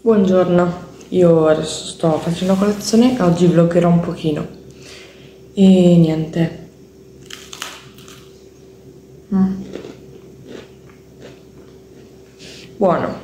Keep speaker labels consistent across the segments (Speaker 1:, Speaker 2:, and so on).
Speaker 1: Buongiorno, io adesso sto facendo colazione e oggi vloggerò un pochino. E niente. Buono.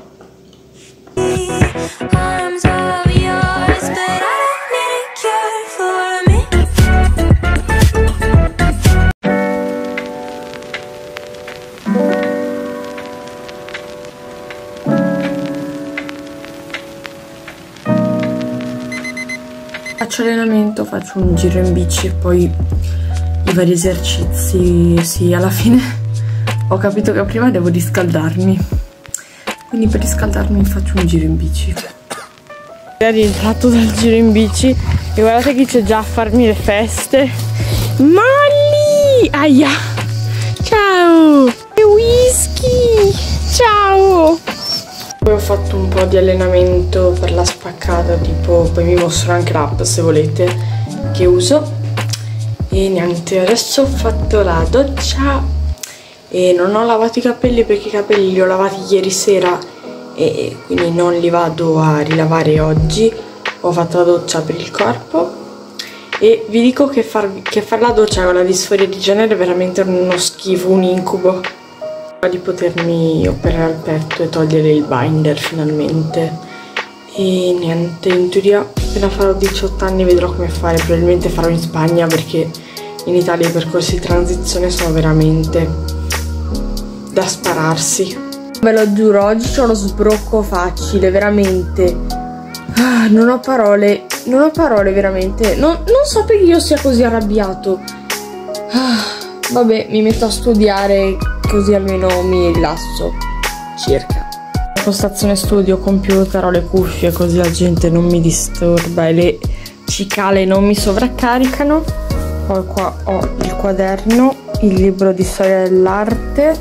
Speaker 1: Faccio allenamento, faccio un giro in bici e poi i vari esercizi. Sì, alla fine ho capito che prima devo riscaldarmi, quindi per riscaldarmi faccio un giro in bici. È rientrato dal giro in bici e guardate chi c'è già a farmi le feste. Molly! Aia! Ciao! E Whisky! Ciao! Poi ho fatto un po' di allenamento per la spaccata, tipo, poi vi mostro anche l'app se volete che uso. E niente, adesso ho fatto la doccia e non ho lavato i capelli perché i capelli li ho lavati ieri sera e quindi non li vado a rilavare oggi. Ho fatto la doccia per il corpo e vi dico che far la doccia con la disforia di genere è veramente uno schifo, un incubo. Di potermi operare al petto e togliere il binder finalmente. E niente, in teoria appena farò 18 anni vedrò come fare. Probabilmente farò in Spagna perché in Italia i percorsi di transizione sono veramente da spararsi. Ve lo giuro, oggi ho lo sbrocco facile, veramente. Non ho parole veramente. Non so perché io sia così arrabbiato. Vabbè, mi metto a studiare così almeno mi rilasso circa. Postazione studio, computer, ho le cuffie così la gente non mi disturba e le cicale non mi sovraccaricano. Poi qua ho il quaderno, il libro di storia dell'arte,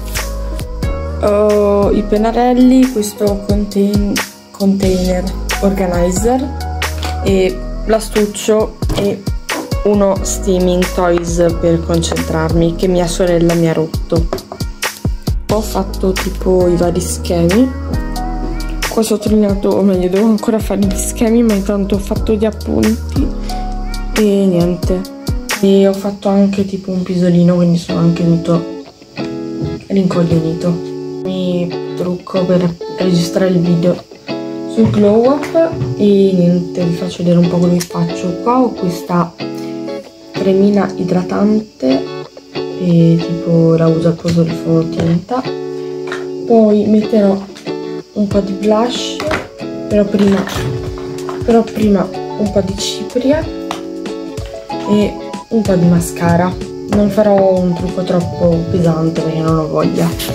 Speaker 1: i pennarelli, questo container organizer e l'astuccio e uno steaming toys per concentrarmi che mia sorella mi ha rotto. Ho fatto tipo i vari schemi. Qua ho sottolineato, o meglio devo ancora fare gli schemi, ma intanto ho fatto gli appunti e niente. E ho fatto anche tipo un pisolino, quindi sono anche tutto rincoglionito. Mi trucco per registrare il video sul glow up e niente, vi faccio vedere un po' quello che faccio. Qua ho questa cremina idratante e tipo la uso al posto del fondotinta. Poi metterò un po' di blush, però prima un po' di cipria e un po' di mascara. Non farò un trucco troppo pesante perché non ho voglia.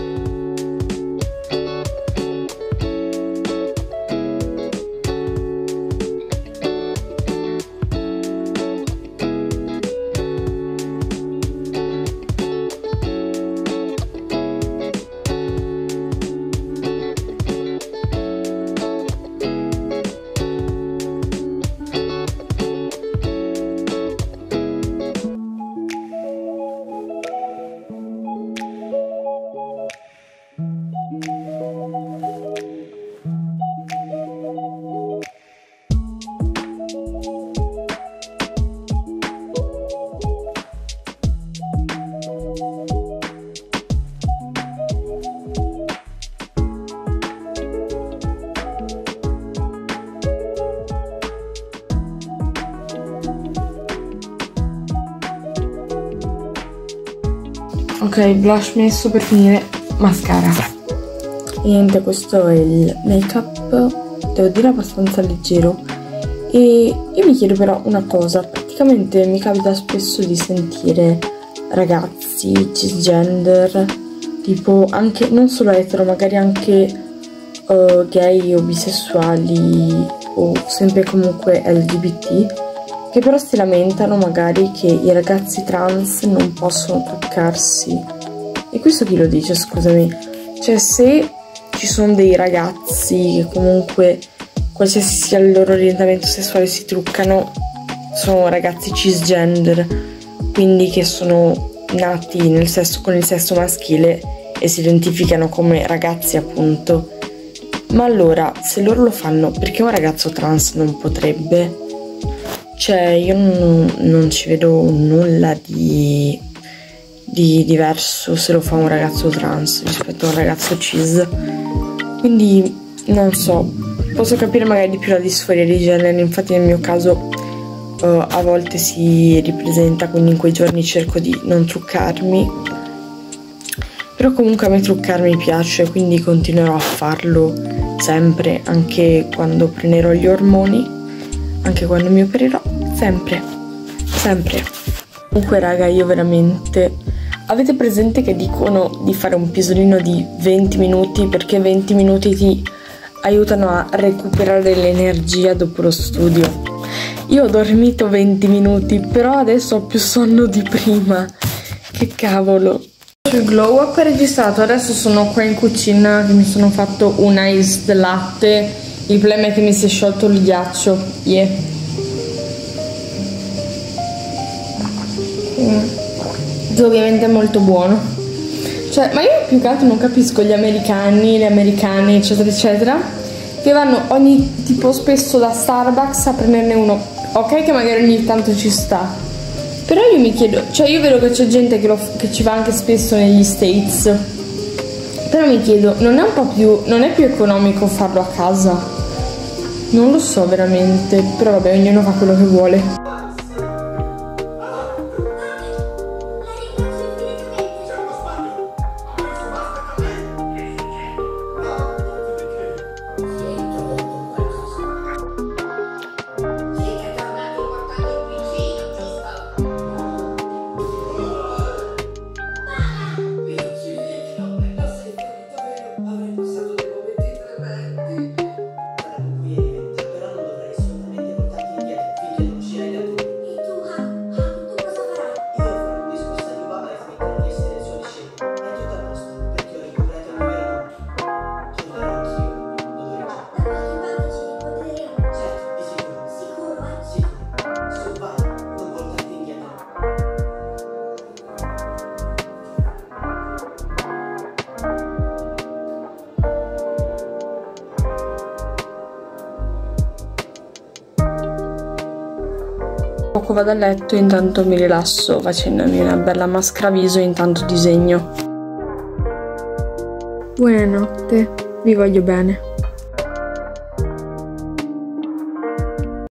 Speaker 1: Ok, blush messo, per finire mascara. E niente, questo è il make up, devo dire abbastanza leggero. E io mi chiedo però una cosa, praticamente mi capita spesso di sentire ragazzi cisgender, tipo anche non solo etero, magari anche gay o bisessuali o sempre comunque LGBT, che però si lamentano magari che i ragazzi trans non possono truccarsi. E questo chi lo dice, scusami? Cioè, se ci sono dei ragazzi che comunque qualsiasi sia il loro orientamento sessuale si truccano, sono ragazzi cisgender, quindi che sono nati con il sesso maschile e si identificano come ragazzi appunto. Ma allora, se loro lo fanno, perché un ragazzo trans non potrebbe? Cioè, io non ci vedo nulla di diverso se lo fa un ragazzo trans rispetto a un ragazzo cis. Quindi, non so, posso capire magari di più la disforia di genere, infatti nel mio caso a volte si ripresenta, quindi in quei giorni cerco di non truccarmi. Però comunque a me truccarmi piace, quindi continuerò a farlo sempre, anche quando prenderò gli ormoni, anche quando mi opererò, sempre, sempre. Comunque raga, io veramente... Avete presente che dicono di fare un pisolino di 20 minuti perché 20 minuti ti aiutano a recuperare l'energia dopo lo studio? Io ho dormito 20 minuti, però adesso ho più sonno di prima. Che cavolo. Il glow up è registrato, adesso sono qua in cucina che mi sono fatto un iced latte. Il problema è che mi si è sciolto il ghiaccio. Yeah. Ovviamente è molto buono. Cioè, ma io più che altro non capisco gli americani, le americane, eccetera, eccetera, che vanno ogni tipo spesso da Starbucks a prenderne uno. Ok che magari ogni tanto ci sta. Però io mi chiedo, cioè io vedo che c'è gente che ci va anche spesso negli States, però mi chiedo, non è più economico farlo a casa? Non lo so veramente, però vabbè, ognuno fa quello che vuole. Poco vado a letto e intanto mi rilasso facendomi una bella maschera viso e intanto disegno. Buonanotte, vi voglio bene.